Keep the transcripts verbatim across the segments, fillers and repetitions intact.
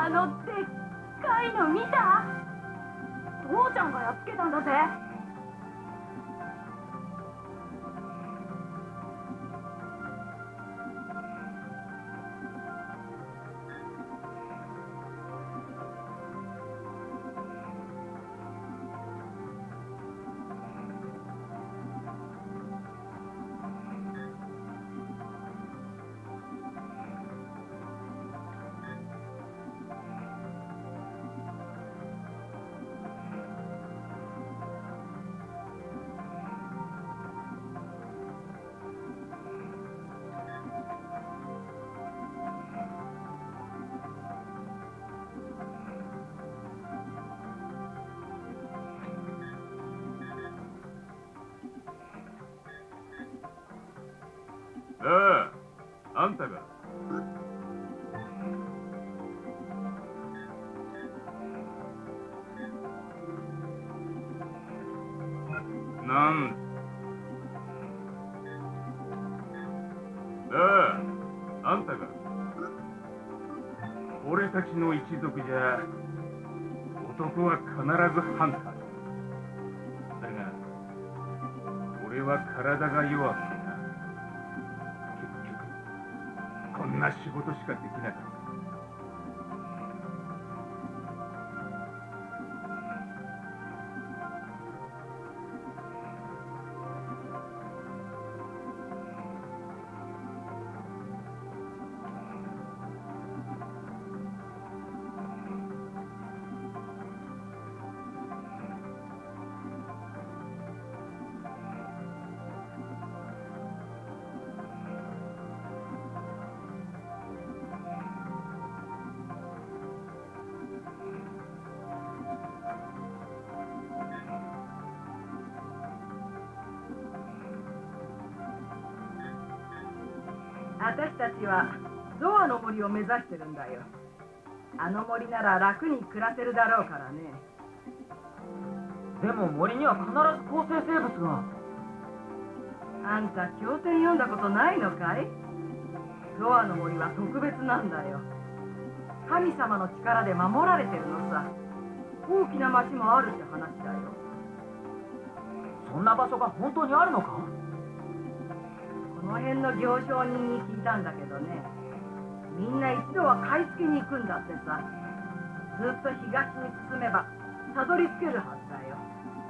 あのでっかいの見た？父ちゃんがやっつけたんだぜ。 ああ、あんたが。なんああ、あんたが。俺たちの一族じゃ男は必ずハンターだ。だが俺は体が弱くてな、結局こんな仕事しかできなかった。 私たちはゾアの森を目指してるんだよ。あの森なら楽に暮らせるだろうからね。 でも森には必ず構成生物が。 あんた経典読んだことないのかい？ゾアの森は特別なんだよ。神様の力で守られてるのさ。大きな町もあるって話だよ。 そんな場所が本当にあるのか？ この辺の行商人に聞いたんだけどね、みんな一度は買い付けに行くんだってさ。ずっと東に進めばたどり着けるはずだよ。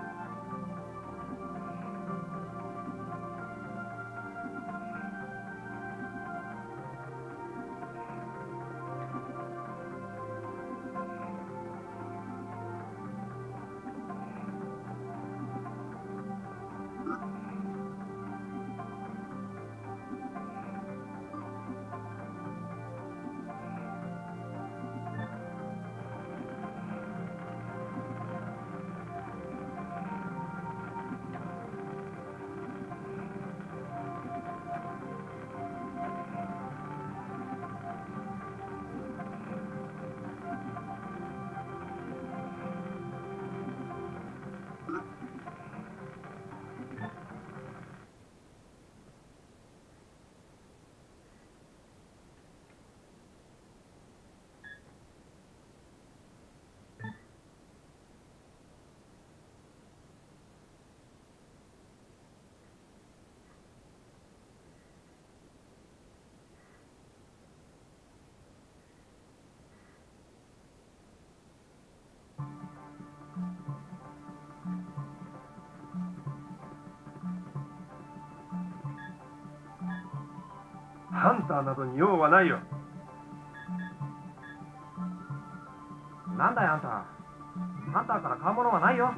ハンターなどに用はないよ。 なんだよあんた。ハンターから買うものはないよ。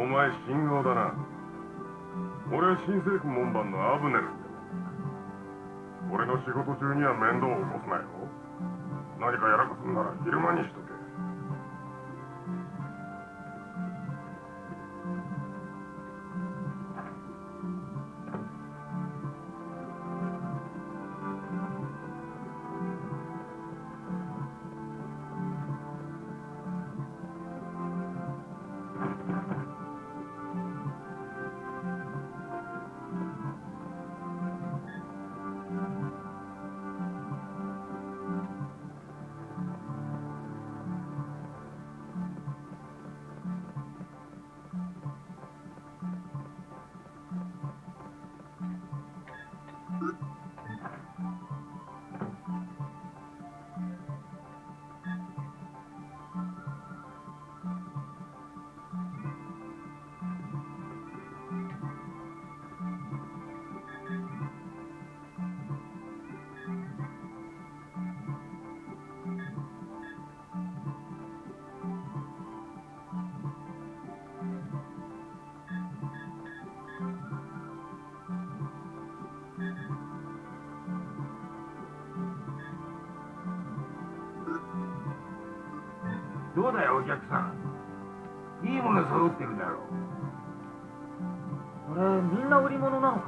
お前信号だな。俺は新政府門番のアブネルって。俺の仕事中には面倒を起こすなよ。何かやらかすんなら昼間にしとけ。 どうだよお客さん、いいもの揃ってるだろう。 これみんな売り物なのか？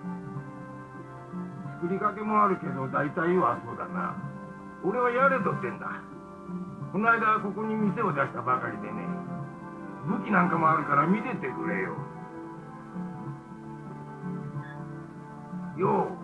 作りかけもあるけど大体はそうだな。俺はやれとってんだ。この間ここに店を出したばかりでね、武器なんかもあるから見てってくれよ。よう。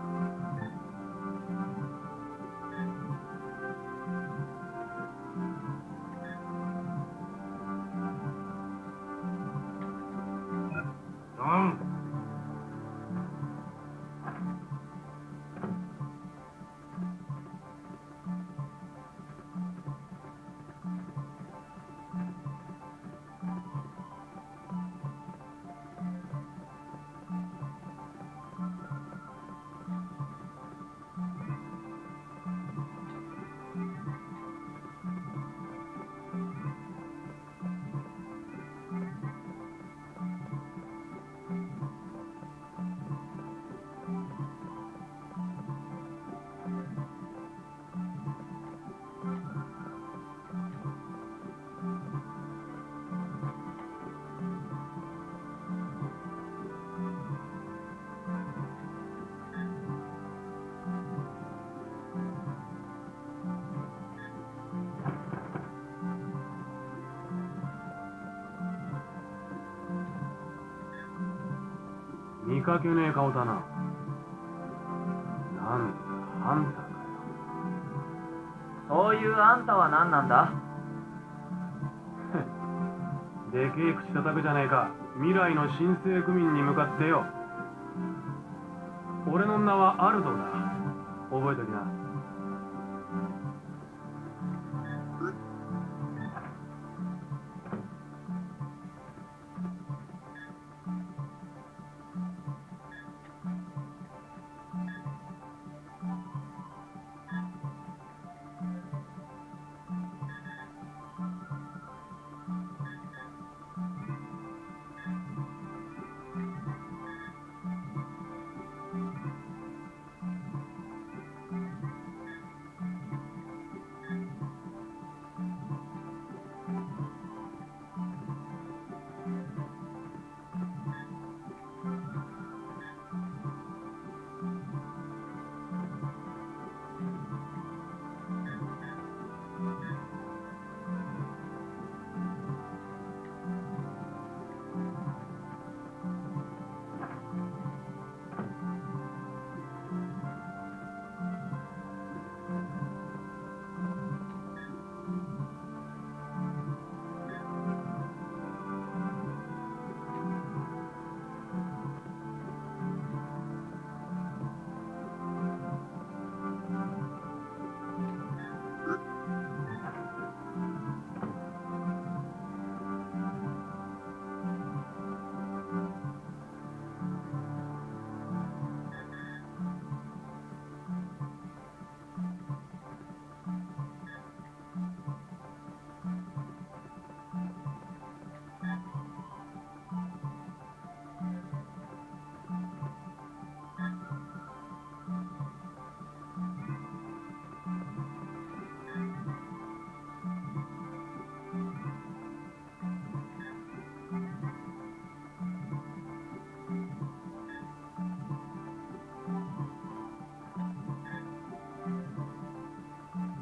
見かけねえ顔だな。なんだ、あんたかそういうあんたは何なんだ？ よ。でけえ口叩くじゃねえか。未来の新生区民に向かってよ。俺の名はアルドだ。覚えときな。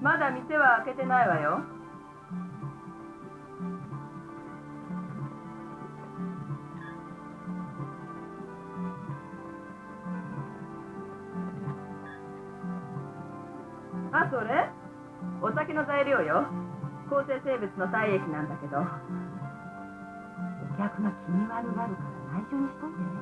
まだ店は開けてないわよ。あ、それお酒の材料よ。抗生生物の体液なんだけど、お客が気に悪がるから内緒にしといてね。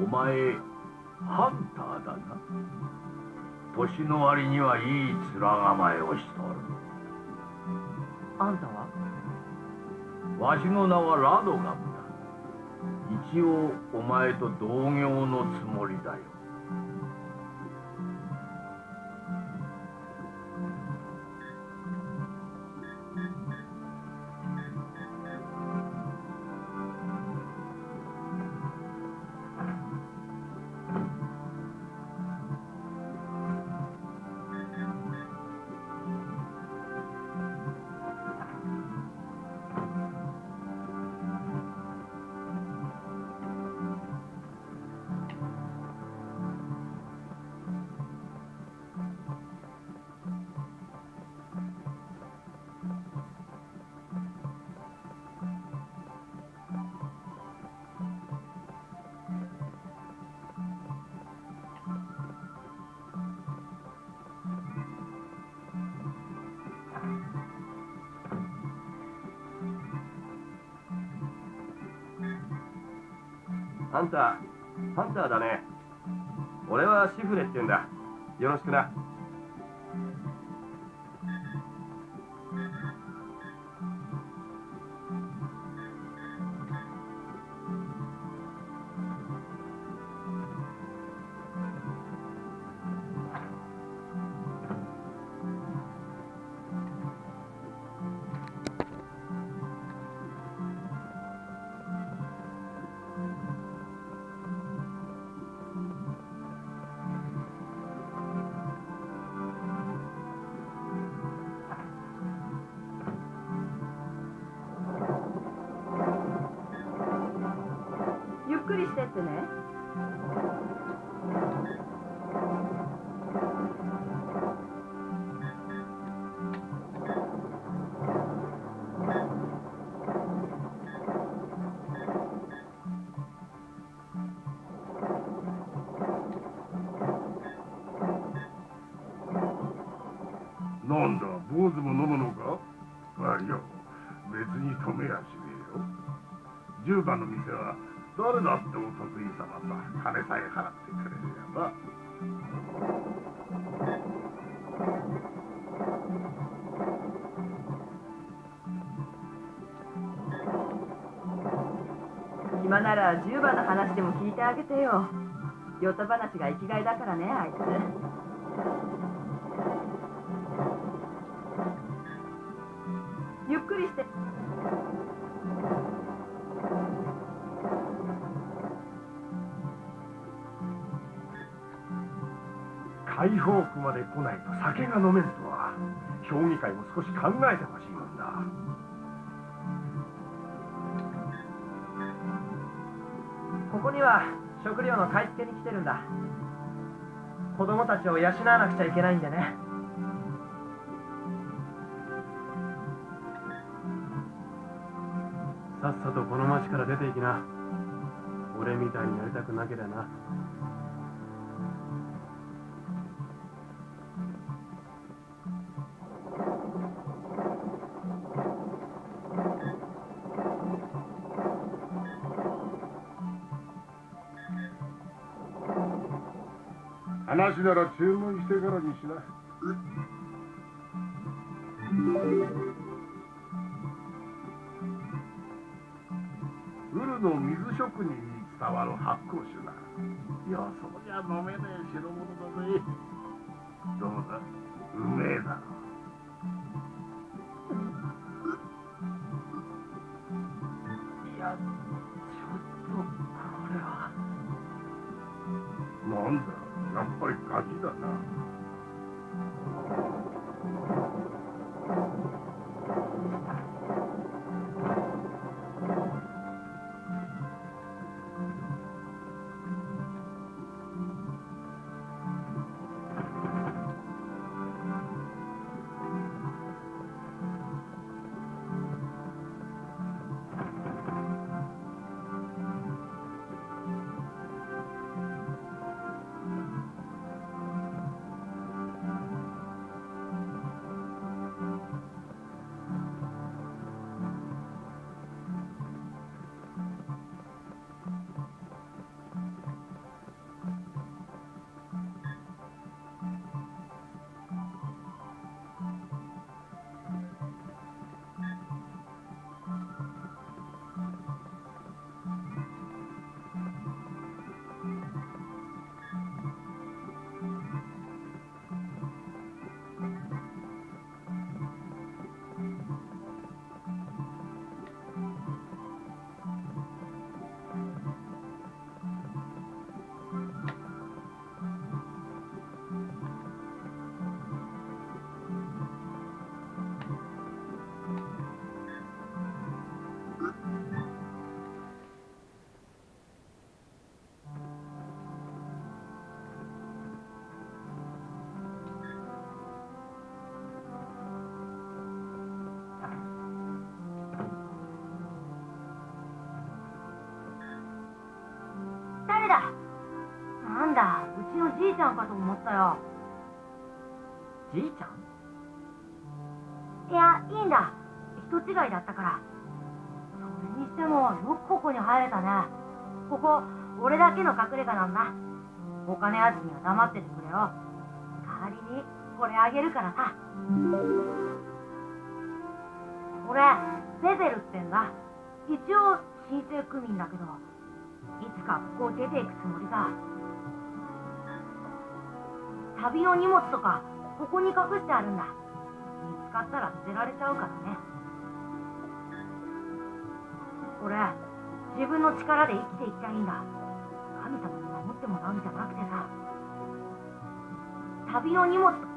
お前ハンターだな。年の割にはいい面構えをしとる。 あんたは？ わしの名はラドガムだ。一応お前と同業のつもりだよ。 あんた、ハンターだね。俺はシフレって言うんだ。よろしくな。 ゆっくりしてってね。 なんだ、坊主も飲むのか？悪いよ、別に止めやしねえよ。じゅうばんの店は誰だってお得意様さ。金さえ払ってくれりゃな。 暇ならじゅうばんの話でも聞いてあげてよ。ヨタ話が生きがいだからね、あいつ。ゆっくりして。 解放区まで来ないと酒が飲めんとは。評議会も少し考えてほしいもんだ。 ここには食料の買い付けに来てるんだ。子供たちを養わなくちゃいけないんでね。 さっさとこの町から出ていきな。俺みたいになりたくなけりゃな。 話なら注文してからにしな。ウルの水職人に伝わる発酵酒だ。よそうじゃ飲めねえ代物だぜ。どうだ、うめえだろ。 いや、ちょっとこれは。 なんだ、やっぱりガキだな。 じいちゃんかと思ったよ。 じいちゃん？ いや、いいんだ。人違いだったから。それにしてもよくここに入れたね。ここ俺だけの隠れ家なんだ。他のやつには黙っててくれよ。代わりにこれあげるからさ。俺ベゼルってんだ。一応神聖区民だけど、いつかここを出ていくつもりだ。旅の荷物とかここに隠してあるんだ。見つかったら捨てられちゃうからね。俺自分の力で生きていきたいんだ。神様に守ってもらうんじゃなくてさ、旅の荷物と